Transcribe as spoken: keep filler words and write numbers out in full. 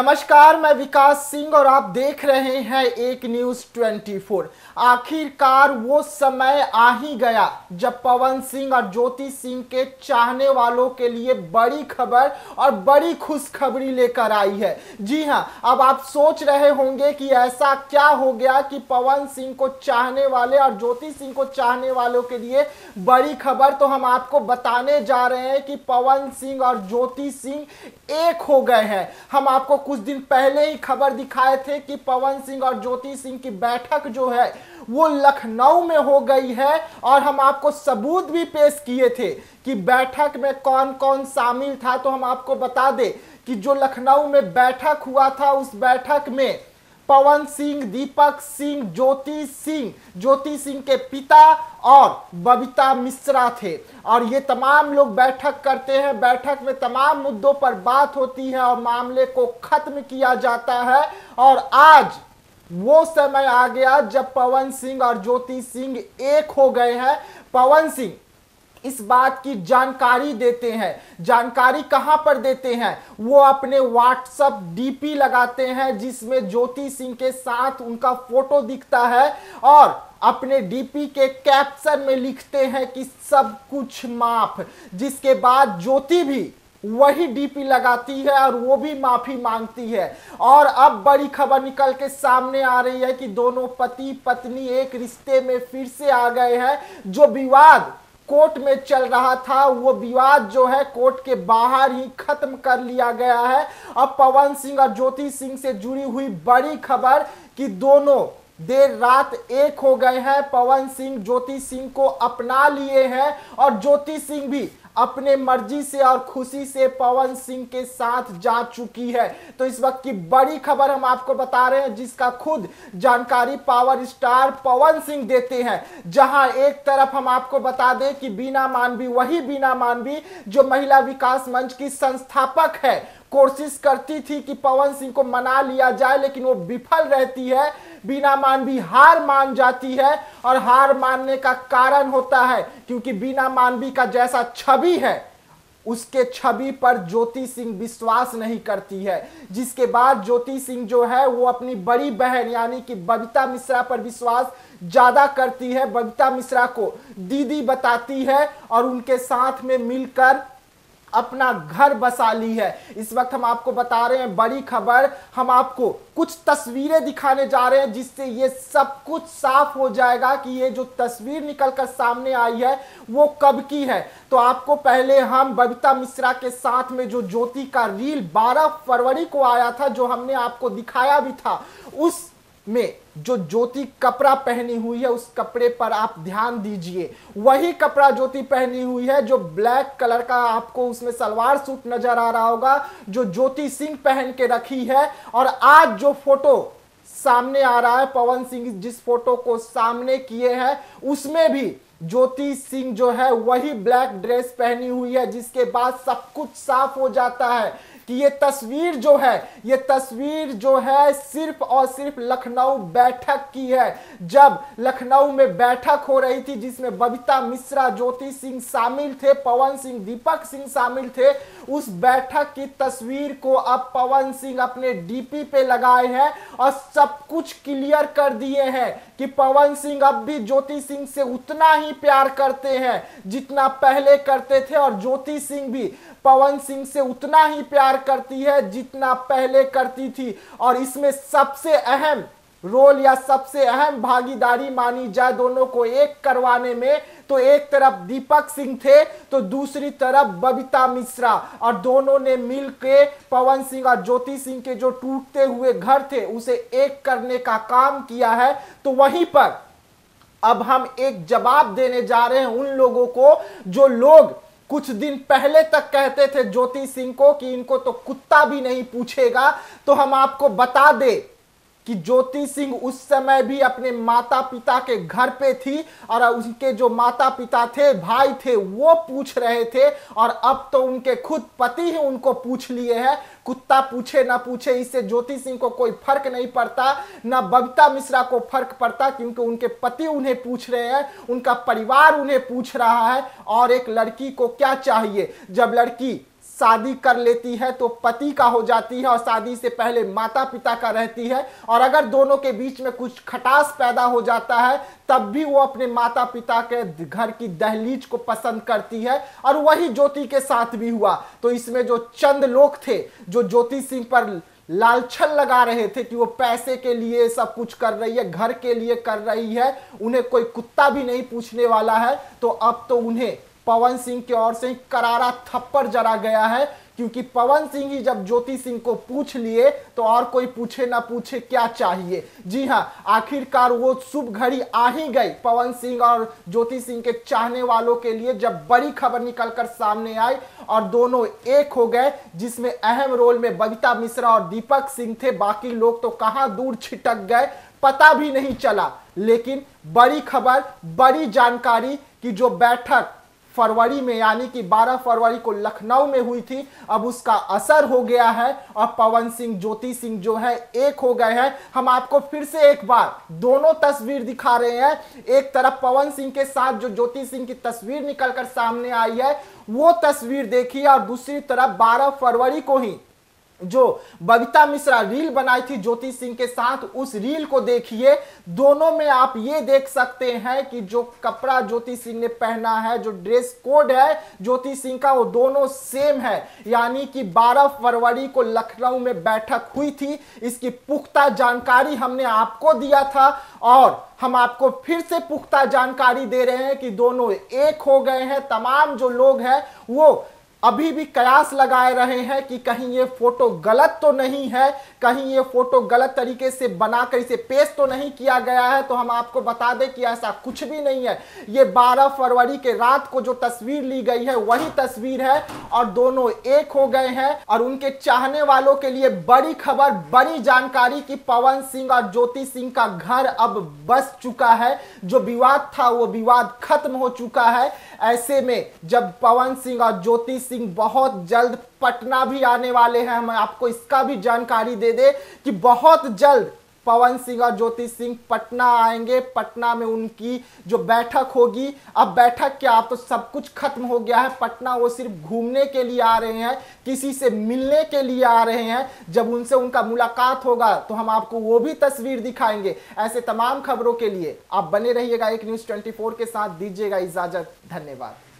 नमस्कार, मैं विकास सिंह और आप देख रहे हैं एक न्यूज चौबीस। आखिरकार वो समय आ ही गया जब पवन सिंह और ज्योति सिंह के चाहने वालों के लिए बड़ी खबर और बड़ी खुशखबरी लेकर आई है। जी हां, अब आप सोच रहे होंगे कि ऐसा क्या हो गया कि पवन सिंह को चाहने वाले और ज्योति सिंह को चाहने वालों के लिए बड़ी खबर। तो हम आपको बताने जा रहे हैं कि पवन सिंह और ज्योति सिंह एक हो गए हैं। हम आपको कुछ दिन पहले ही खबर दिखाए थे कि पवन सिंह और ज्योति सिंह की बैठक जो है वो लखनऊ में हो गई है, और हम आपको सबूत भी पेश किए थे कि बैठक में कौन कौन शामिल था। तो हम आपको बता दें कि जो लखनऊ में बैठक हुआ था उस बैठक में पवन सिंह, दीपक सिंह, ज्योति सिंह, ज्योति सिंह के पिता और बबीता मिश्रा थे। और ये तमाम लोग बैठक करते हैं। बैठक में तमाम मुद्दों पर बात होती है और मामले को खत्म किया जाता है। और आज वो समय आ गया जब पवन सिंह और ज्योति सिंह एक हो गए हैं। पवन सिंह इस बात की जानकारी देते हैं। जानकारी कहां पर देते हैं? वो अपने व्हाट्सएप डीपी लगाते हैं जिसमें ज्योति सिंह के साथ उनका फोटो दिखता है, और अपने डीपी के कैप्शन में लिखते हैं कि सब कुछ माफ। जिसके बाद ज्योति भी वही डीपी लगाती है और वो भी माफी मांगती है। और अब बड़ी खबर निकल के सामने आ रही है कि दोनों पति पत्नी एक रिश्ते में फिर से आ गए हैं। जो विवाद कोर्ट में चल रहा था वो विवाद जो है कोर्ट के बाहर ही खत्म कर लिया गया है। अब पवन सिंह और ज्योति सिंह से जुड़ी हुई बड़ी खबर कि दोनों देर रात एक हो गए हैं। पवन सिंह ज्योति सिंह को अपना लिए हैं और ज्योति सिंह भी अपने मर्जी से और खुशी से पवन सिंह के साथ जा चुकी है। तो इस वक्त की बड़ी खबर हम आपको बता रहे हैं जिसका खुद जानकारी पावर स्टार पवन सिंह देते हैं। जहां एक तरफ हम आपको बता दें कि बीना मानवी, वही बीना मानवी जो महिला विकास मंच की संस्थापक है, कोशिश करती थी कि पवन सिंह को मना लिया जाए, लेकिन वो विफल रहती है। बीना मानवी हार मान जाती है, और हार मानने का कारण होता है क्योंकि बीना मानवी का जैसा छवि है उसके छवि पर ज्योति सिंह विश्वास नहीं करती है। जिसके बाद ज्योति सिंह जो है वो अपनी बड़ी बहन यानी कि बबीता मिश्रा पर विश्वास ज्यादा करती है। बबीता मिश्रा को दीदी बताती है और उनके साथ में मिलकर अपना घर बसा ली है। इस वक्त हम आपको बता रहे हैं बड़ी खबर। हम आपको कुछ तस्वीरें दिखाने जा रहे हैं जिससे ये सब कुछ साफ हो जाएगा कि ये जो तस्वीर निकलकर सामने आई है वो कब की है। तो आपको पहले हम बबीता मिश्रा के साथ में जो ज्योति का रील बारह फरवरी को आया था, जो हमने आपको दिखाया भी था, उस में जो ज्योति कपड़ा पहनी हुई है उस कपड़े पर आप ध्यान दीजिए। वही कपड़ा ज्योति पहनी हुई है जो ब्लैक कलर का आपको उसमें सलवार सूट नजर आ रहा होगा, जो ज्योति सिंह पहन के रखी है। और आज जो फोटो सामने आ रहा है, पवन सिंह जिस फोटो को सामने किए हैं उसमें भी ज्योति सिंह जो है वही ब्लैक ड्रेस पहनी हुई है। जिसके बाद सब कुछ साफ हो जाता है कि ये तस्वीर जो है ये तस्वीर जो है सिर्फ और सिर्फ लखनऊ बैठक की है। जब लखनऊ में बैठक हो रही थी जिसमें बबीता मिश्रा, ज्योति सिंह शामिल थे, पवन सिंह, दीपक सिंह शामिल थे, उस बैठक की तस्वीर को अब पवन सिंह अपने डीपी पे लगाए हैं और सब कुछ क्लियर कर दिए हैं कि पवन सिंह अब भी ज्योति सिंह से उतना ही प्यार करते हैं जितना पहले करते थे, और ज्योति सिंह भी पवन सिंह से उतना ही प्यार करती है जितना पहले करती थी। और इसमें सबसे अहम रोल या सबसे अहम भागीदारी मानी जाए दोनों को एक करवाने में, तो एक तरफ दीपक सिंह थे तो दूसरी तरफ बबीता मिश्रा, और दोनों ने मिलकर पवन सिंह और ज्योति सिंह के जो टूटते हुए घर थे उसे एक करने का काम किया है। तो वहीं पर अब हम एक जवाब देने जा रहे हैं उन लोगों को जो लोग कुछ दिन पहले तक कहते थे ज्योति सिंह को कि इनको तो कुत्ता भी नहीं पूछेगा। तो हम आपको बता दें कि ज्योति सिंह उस समय भी अपने माता पिता के घर पे थी, और उनके जो माता पिता थे, भाई थे, वो पूछ रहे थे, और अब तो उनके खुद पति ही उनको पूछ लिए हैं। कुत्ता पूछे ना पूछे इससे ज्योति सिंह को कोई फर्क नहीं पड़ता, ना बबीता मिश्रा को फर्क पड़ता, क्योंकि उनके पति उन्हें पूछ रहे हैं, उनका परिवार उन्हें पूछ रहा है। और एक लड़की को क्या चाहिए? जब लड़की शादी कर लेती है तो पति का हो जाती है और शादी से पहले माता पिता का रहती है, और अगर दोनों के बीच में कुछ खटास पैदा हो जाता है तब भी वो अपने माता पिता के घर की दहलीज को पसंद करती है। और वही ज्योति के साथ भी हुआ। तो इसमें जो चंद लोग थे जो ज्योति सिंह पर लालछन लगा रहे थे कि वो पैसे के लिए सब कुछ कर रही है, घर के लिए कर रही है, उन्हें कोई कुत्ता भी नहीं पूछने वाला है, तो अब तो उन्हें पवन सिंह की ओर से करारा थप्पड़ जड़ा गया है। क्योंकि पवन सिंह ही जब ज्योति सिंह को पूछ लिए तो और कोई पूछे ना पूछे क्या चाहिए। जी हां, आखिरकार वो शुभ घड़ी आ ही गई पवन सिंह और ज्योति सिंह के चाहने वालों के लिए, जब बड़ी खबर निकलकर सामने आई और दोनों एक हो गए, जिसमें अहम रोल में बबीता मिश्रा और दीपक सिंह थे। बाकी लोग तो कहां दूर छिटक गए, पता भी नहीं चला। लेकिन बड़ी खबर, बड़ी जानकारी कि जो बैठक फरवरी में यानी कि बारह फरवरी को लखनऊ में हुई थी, अब उसका असर हो गया है और पवन सिंह ज्योति सिंह जो है एक हो गए हैं। हम आपको फिर से एक बार दोनों तस्वीर दिखा रहे हैं। एक तरफ पवन सिंह के साथ जो ज्योति सिंह की तस्वीर निकलकर सामने आई है वो तस्वीर देखिए, और दूसरी तरफ बारह फरवरी को ही जो बबीता मिश्रा रील बनाई थी ज्योति सिंह के साथ, उस रील को देखिए। दोनों में आप ये देख सकते हैं कि जो कपड़ा ज्योति सिंह ने पहना है, जो ड्रेस कोड है ज्योति सिंह का, वो दोनों सेम है। यानी कि बारह फरवरी को लखनऊ में बैठक हुई थी, इसकी पुख्ता जानकारी हमने आपको दिया था और हम आपको फिर से पुख्ता जानकारी दे रहे हैं कि दोनों एक हो गए हैं। तमाम जो लोग हैं वो अभी भी कयास लगाए रहे हैं कि कहीं ये फोटो गलत तो नहीं है, कहीं ये फोटो गलत तरीके से बनाकर इसे पेश तो नहीं किया गया है। तो हम आपको बता दें कि ऐसा कुछ भी नहीं है। ये बारह फरवरी के रात को जो तस्वीर ली गई है वही तस्वीर है और दोनों एक हो गए हैं। और उनके चाहने वालों के लिए बड़ी खबर, बड़ी जानकारी कि पवन सिंह और ज्योति सिंह का घर अब बस चुका है। जो विवाद था वो विवाद खत्म हो चुका है। ऐसे में जब पवन सिंह और ज्योति सिंह बहुत जल्द पटना भी आने वाले हैं, हम आपको इसका भी जानकारी दे दे कि बहुत जल्द पवन सिंह और ज्योति सिंह पटना आएंगे। पटना में उनकी जो बैठक होगी, अब बैठक क्या, अब तो सब कुछ खत्म हो गया है। पटना वो सिर्फ घूमने के लिए आ रहे हैं, किसी से मिलने के लिए आ रहे हैं। जब उनसे उनका मुलाकात होगा तो हम आपको वो भी तस्वीर दिखाएंगे। ऐसे तमाम खबरों के लिए आप बने रहिएगा एक न्यूज़ चौबीस के साथ। दीजिएगा इजाजत, धन्यवाद।